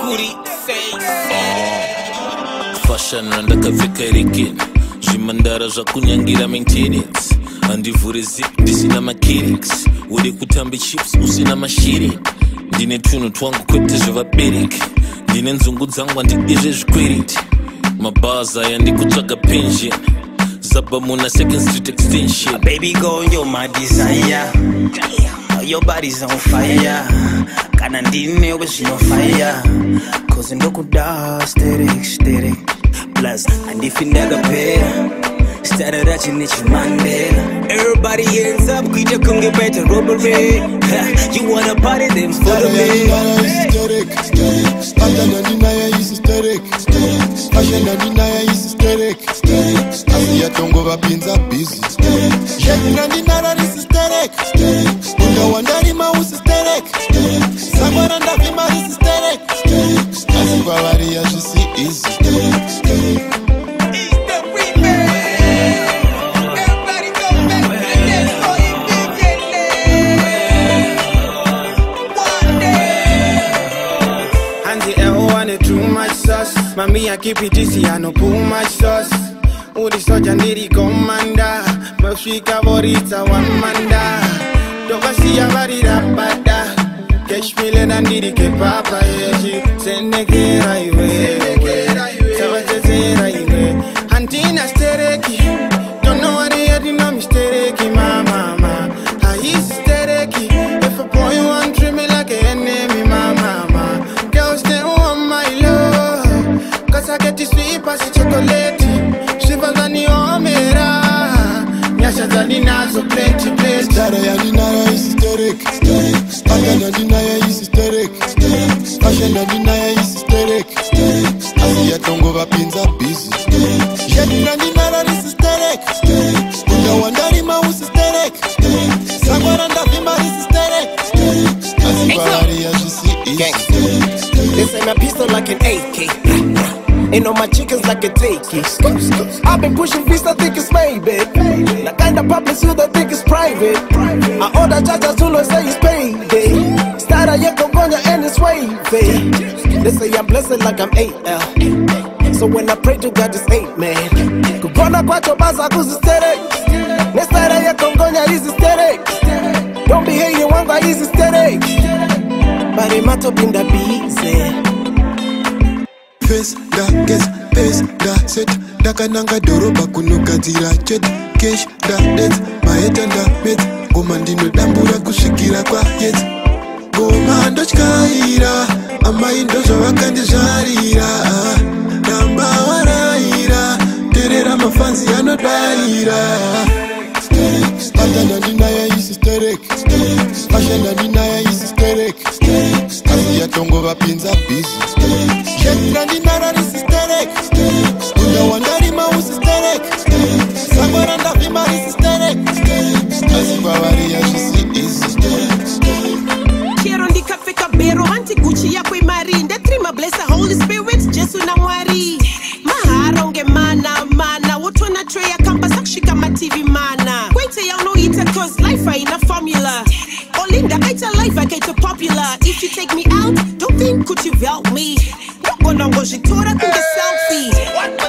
booty face. Fashion ndakapfeka rekeni zvimandara zvakunyangira maintenance handivhure zip ndisina makirix ude kutambe chips usina mashiri ndine tunhu twangu kwete zvevabereki ndine nzungu dzangu handidezve zvikwereti mabhazi aya ndikutsvaga pension Zabamuna 2nd Street Extension. Baby girl, you're my desire. Damn, your body's on fire. Kanandine was on fire. Cause in Dokuda, static. Plus, and if you never pay, started at your niche Mandela. Everybody ends up, we just couldn't get better robbery. You wanna party, them follow me. Fashion and denier is hysteric. Asia Tongo Vapinza busy. Shaking and denier is hysteric. No one that him was hysteric. Someone and that him is hysteric. As if I as you see is hysteric. Mami, I keep it easy, I no pull my sauce. Udi soja niri komanda. Mafika borita one manda. Doka siya barira bada. Kesh mile na niri ke papa yeji. Sende ke raiwe. Sabache se raiwe. Antina stereki. Don't know what they had in a mistereki, mama. I is stereki. If a boy want treat me like an enemy, mama. Girls, they want my love. I get this sweet past chocolate. Shiva zani omera. Nyasha zani nazo plenty. Dara ya dinaya is hysteric. Fashion and dinaya is hysteric. Fashion and dinaya is hysteric. Asia Tongo Vapinza busy. Shaking and dinaya is hysteric. No one that him was hysteric. Someone and that him is hysteric. As if I as you see is. This ain't a pistol like an AK. Ain't on my chickens like a takey. I've been pushing beats, I think it's maybe. The kind of public you that think it's private. I order judges who say it's paid. Start a Yakogonya and it's wavy. They say I'm blessed like I'm 8L. So when I pray to God, it's 8 man. Kupona kwacho baza kuzistere. Nestara Yakogonya is hysteric. Don't be hating one guy is hysteric. But it matter in the busy. Face da guess, face da set. Dakananga doroba kunokatira chet. Cash da debt, maeta da met. Gomandino dambura kushikira kwa yet. Gomando chkaira, amaindo zawakande zarira. Namba waraira, terera mafanzi anodaira. Fashion and denier is hysteric. Fashion and denier is hysteric. Asia Tongo Vapinza busy. Shaking and denier is hysteric. No one that him was hysteric. Someone and that him is hysteric. As if I as you see is hysteric. Quiero ndi cafe cabero anti Gucci ya kwe mari. Nde trima bless the Holy Spirit. Jesu na wari. Maharonge mana. Wotona tray ya kampa sakshika ma TV mana. Kwete ya no eat cause life ain't a formula. Olinda kaita life I kaita popular. If you take me out, don't think could you help me? Don't go no go shitora kunge selfie.